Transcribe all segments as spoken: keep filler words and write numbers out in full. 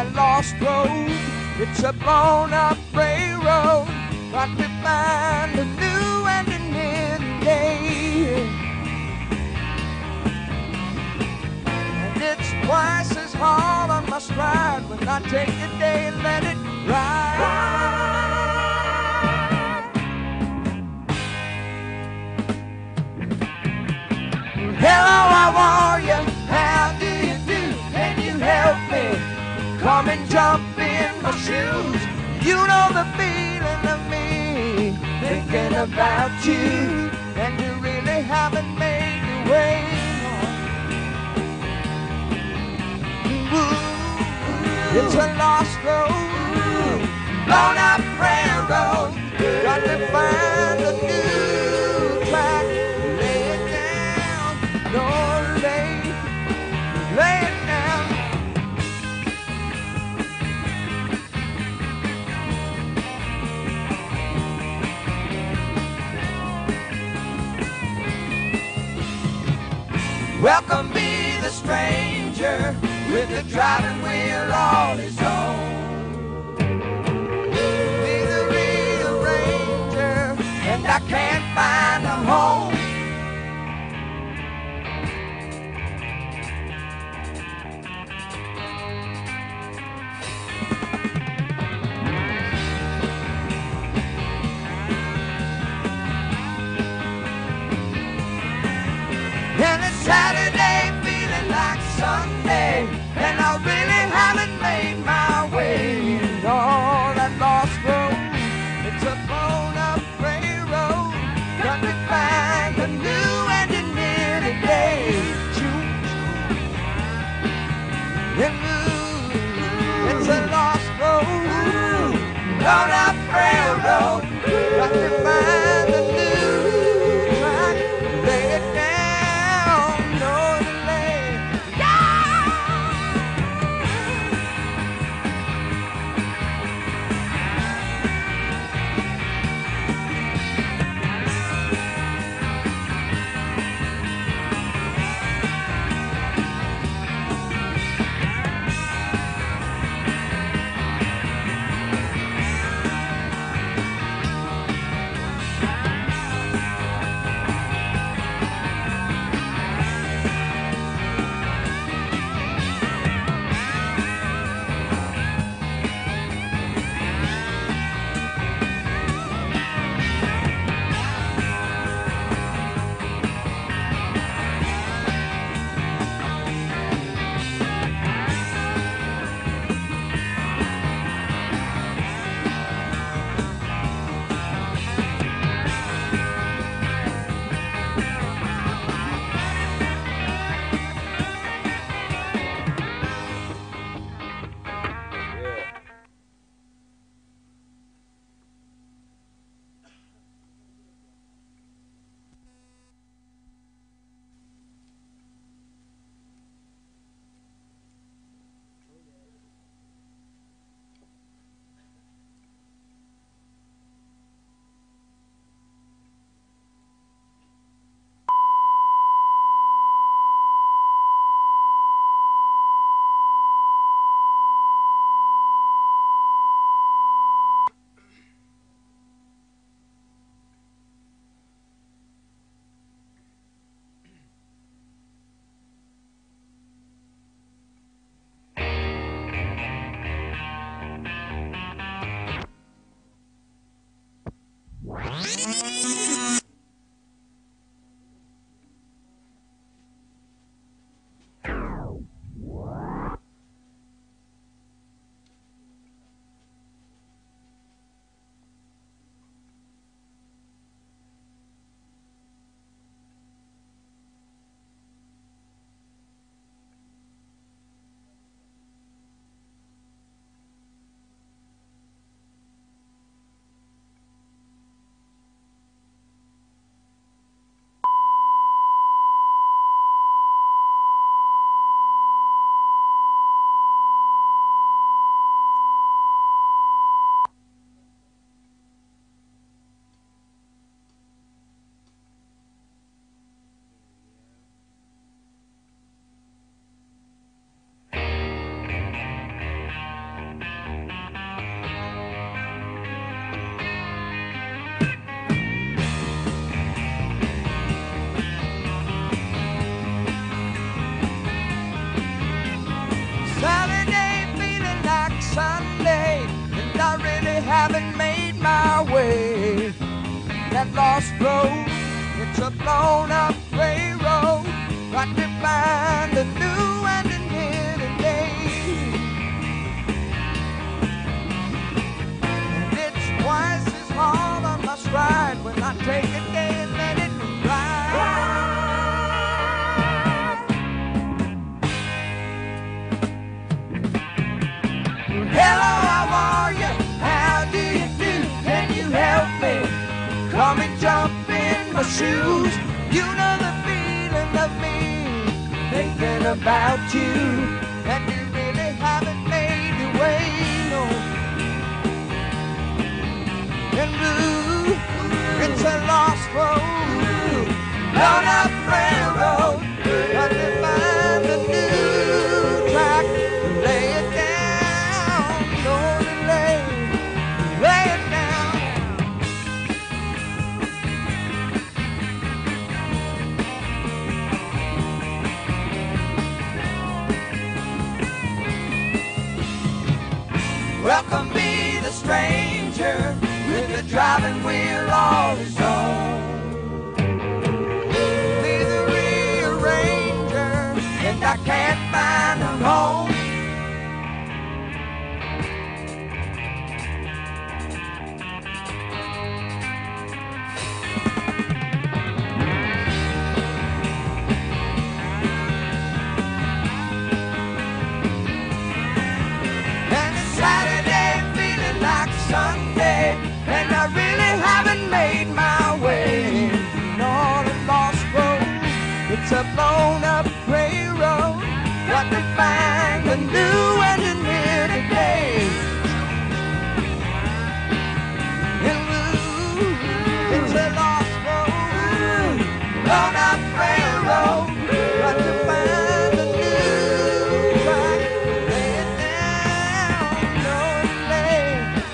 that lost road. It's a blown up railroad. Got to find a new ending in the day. And it's twice as hard on my stride when I take a day and let it ride. Hello, how are you? How do you do? Can you help me? Come and jump in my shoes. You know the feeling of me thinking about you, and you really haven't made your way. Ooh, it's a lost road, blown up railroad. Got to find a new track. Lay it down, no, lay, lay it down. Welcome me the stranger with the driving wheel all his own. Be the rearranger, and I can't find a home. And it's Saturday feeling like Sunday, and I really haven't made my way. And all that lost road, it's a blown up railroad. Got to find a new ending in the day. Choo, choo. And ooh, it's a lost road, blown up railroad. Got to find a new track. Lay it down. that lost road. It's a blown up railroad. Got to find a new ending here today. And it's twice as hard on my stride when I take a day and let it ride. Hello, how are you? How do you do? Can you help me? Come and jump in my shoes. You know the feeling of me thinking about you, and you really haven't made your way, no. And blue, it's a lost road, blown up railroad. Got to find a new track to lay it down, no delay, lay it down. Welcome me, the stranger, with the driving wheel all his own. Be the rearranger, and I can't find a home. Sunday, and I really haven't made my way on a lost road. It's a blown up railroad. Got to find a new ending here today. And ooh, it's a lost road, blown up railroad. Got to find a new track, lay it down, no delay.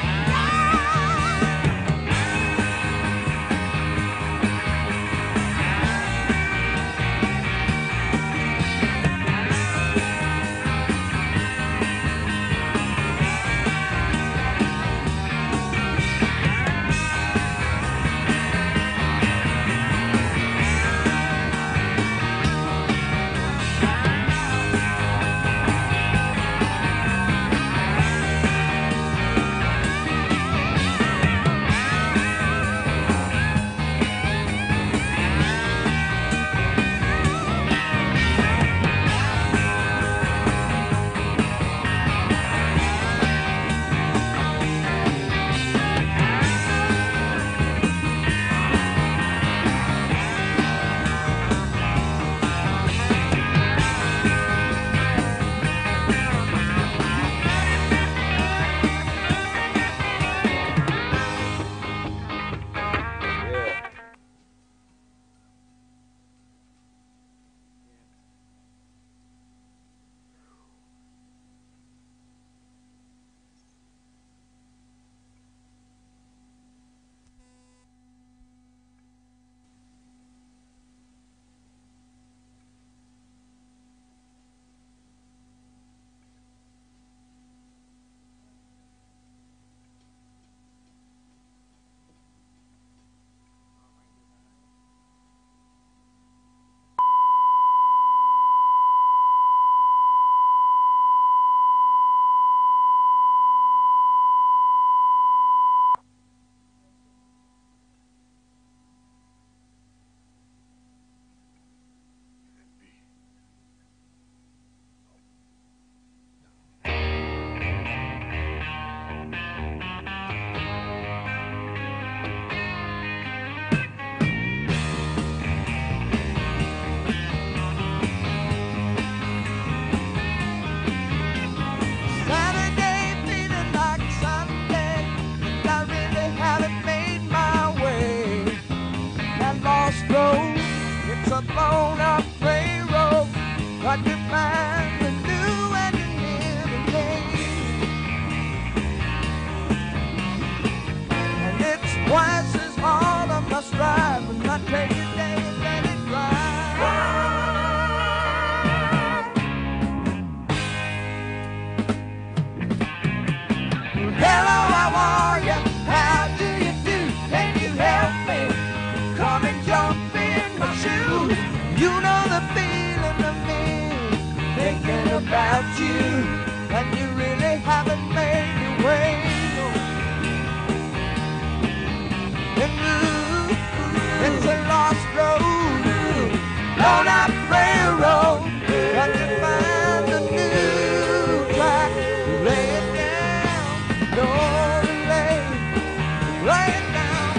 It's a blown up railroad. Got to find a new ending here today. And it's twice as hard on my stride when I take a day and let it ride. Hello, how are you? How do you do? Can you help me? you, and you really haven't made your way. And ooh, it's a lost road, blown up railroad. Got to find a new track, lay it down, no delay, lay it down.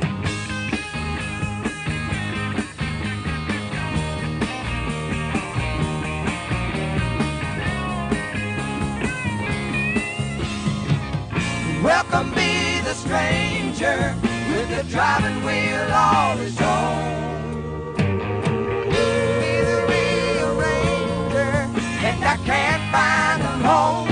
Welcome be the stranger with the driving wheel all his own. And I can't find a home.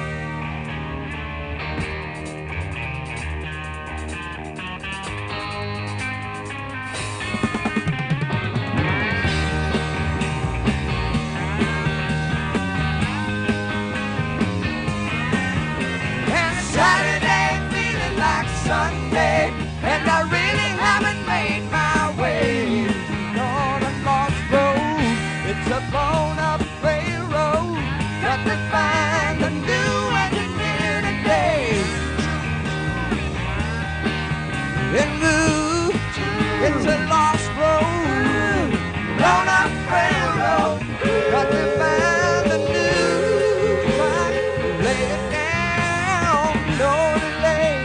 And Saturday feeling like Sunday, and I really haven't made my way on a lost road. It's a blown up railroad. Got to find a new engineer today. And ooh, it's a lost road, blown up railroad. Got to find a new track, lay it down, no delay.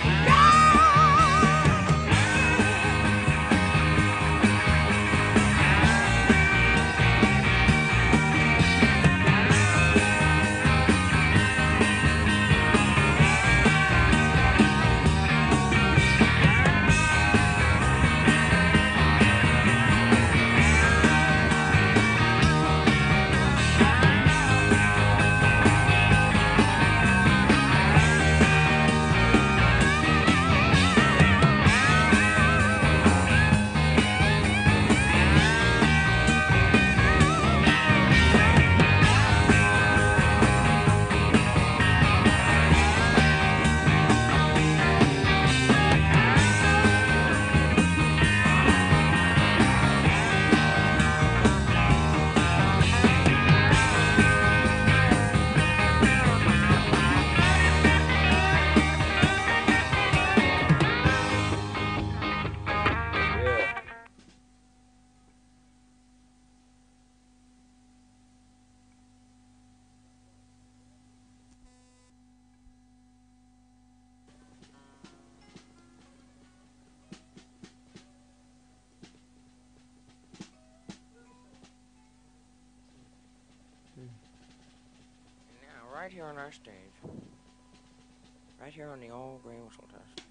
Right here on our stage, right here on the old green whistle test.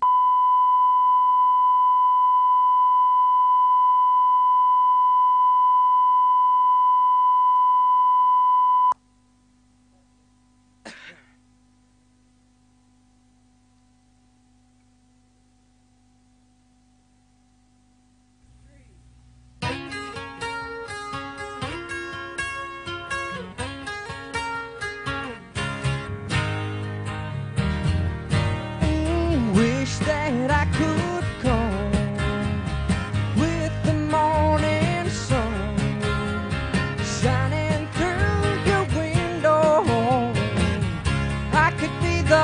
That I could come with the morning sun shining through your window. I could be the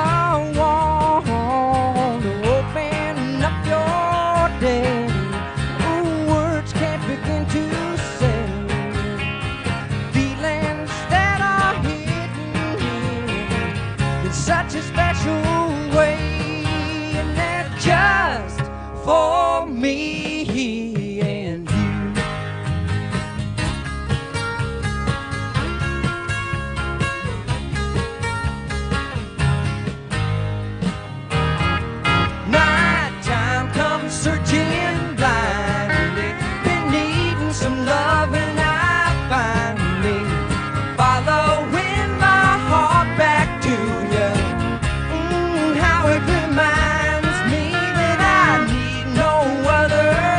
one to open up your day. Ooh, words can't begin to say feelings that are hidden in such a special way. Just for me and you. Nighttime comes searching blindly, been needing some love and I finally following my heart back to you. Mm, how it reminds me no other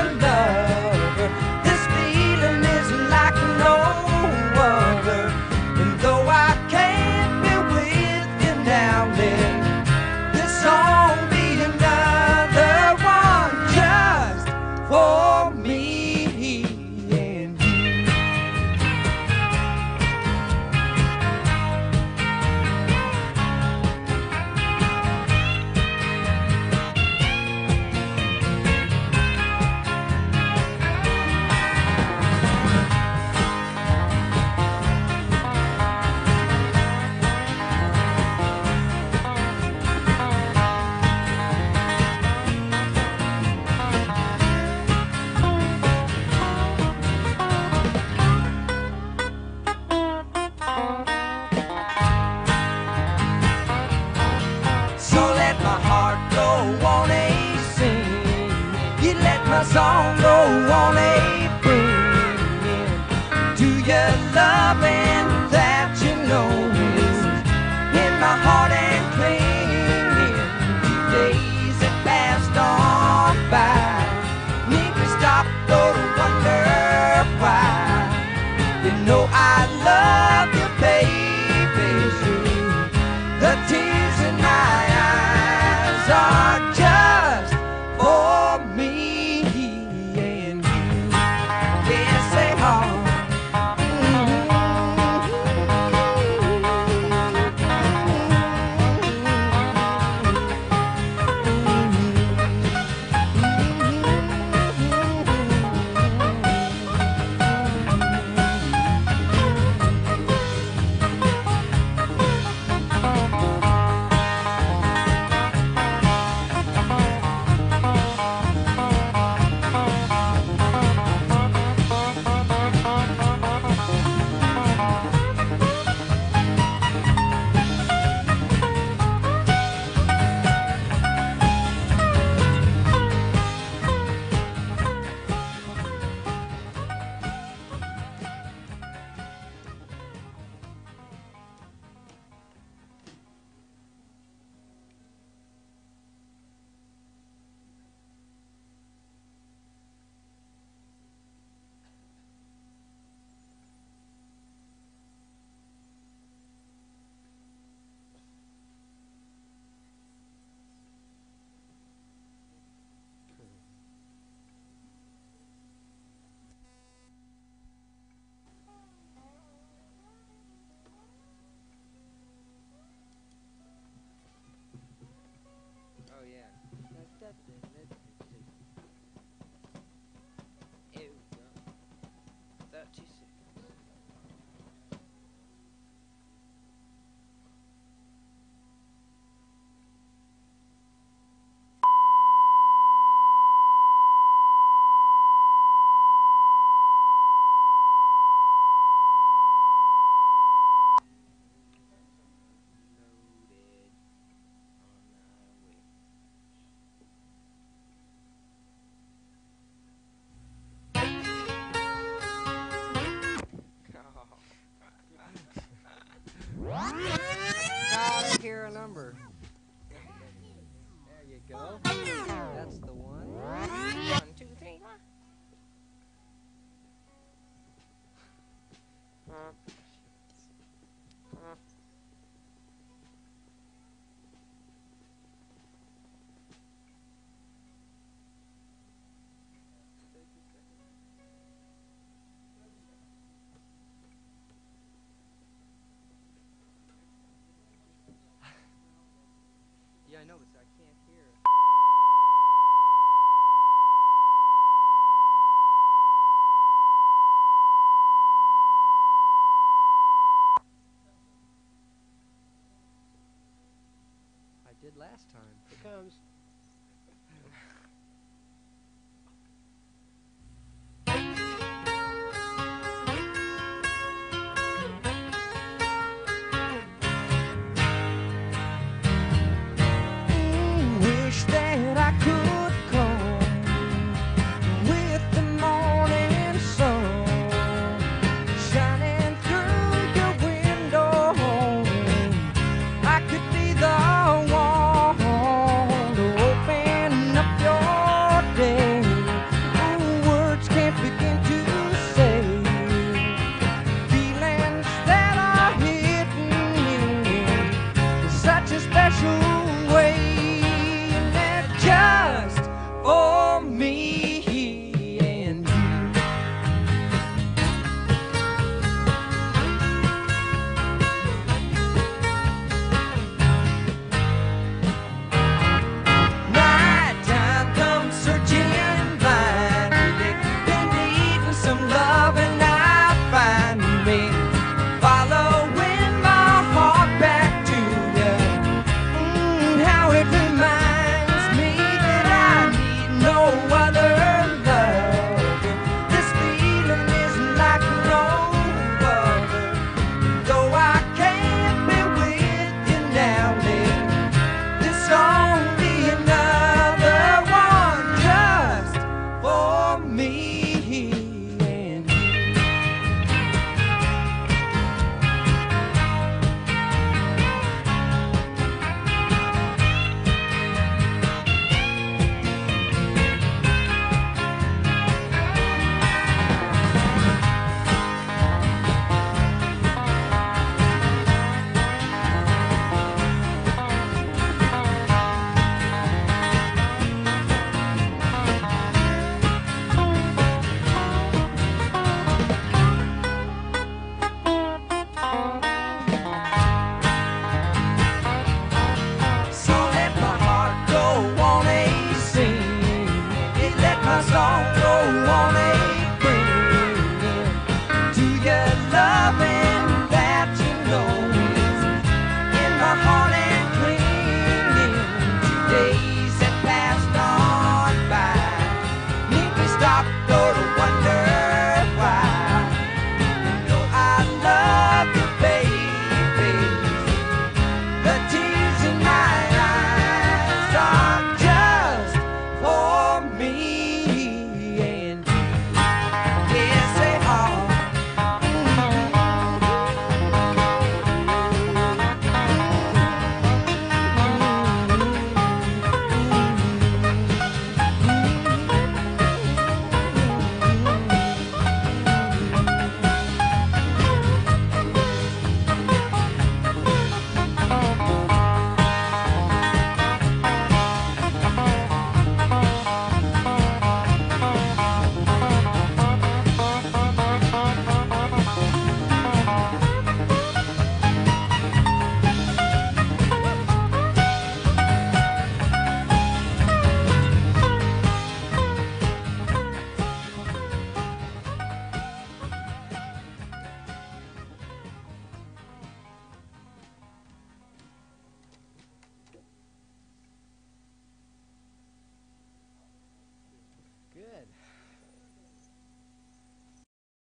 song go on a bringing to your loving